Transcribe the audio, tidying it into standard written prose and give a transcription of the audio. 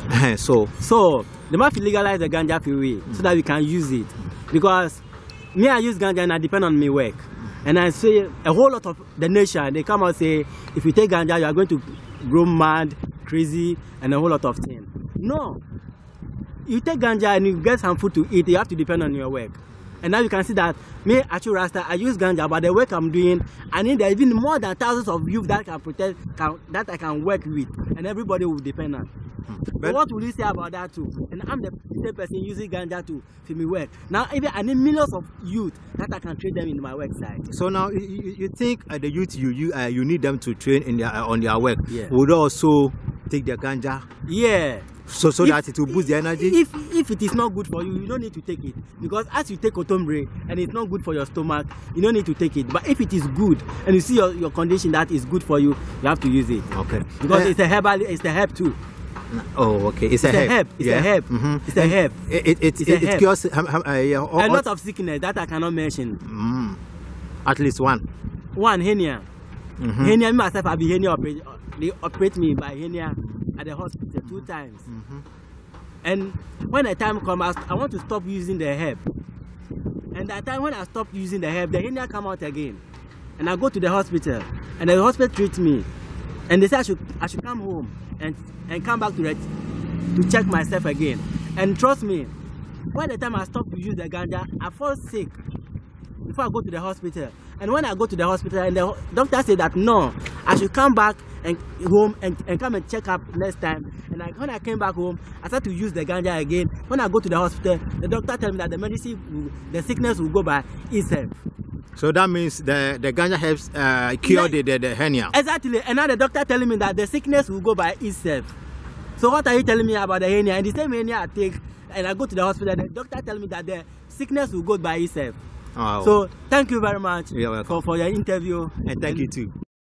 So they must legalize the ganja free so that we can use it. Because me, I use ganja and I depend on my work. And I say a whole lot of the nation, they come out say, if you take ganja, you are going to grow mad, crazy, and a whole lot of things. No. You take ganja and you get some food to eat, you have to depend on your work. And now you can see that me, Achu Rasta, I use ganja, but the work I'm doing, I need there even more than thousands of youth that can protect, that I can work with, and everybody will depend on. But what will you say about that too? And I'm the same person using ganja to me work. Now even I need millions of youth that I can train them in my work site. So now you think the youth you need them to train in on their work would also take their ganja? Yeah. So that it will boost the energy? If it is not good for you, you don't need to take it. Because as you take Otombre and it's not good for your stomach, you don't need to take it. But if it is good and you see your condition that is good for you, you have to use it. Okay. Because it's a herb too. Oh, okay. It's a herb. It's a herb. It's a herb. It cures a lot of sickness that I cannot mention. At least one. One, hernia. Hernia, me myself, I be hernia. They operate me by hernia at the hospital 2 times. And when the time comes, I want to stop using the herb. And that time when I stop using the herb, the hernia come out again. And I go to the hospital, and the hospital treats me. And they say I should come home and come back to check myself again. And trust me, by the time I stop to use the ganja, I fall sick before I go to the hospital. And when I go to the hospital, and the doctor said that no, I should come back and home and come and check up next time. And when I came back home, I started to use the ganja again. When I go to the hospital, the doctor told me that the sickness will go by itself. So that means the ganja helps cure the hernia. Exactly. And now the doctor telling me that the sickness will go by itself. So what are you telling me about the hernia? And the same hernia I take, and I go to the hospital, the doctor telling me that the sickness will go by itself. Oh. So thank you very much for your interview. And thank you too.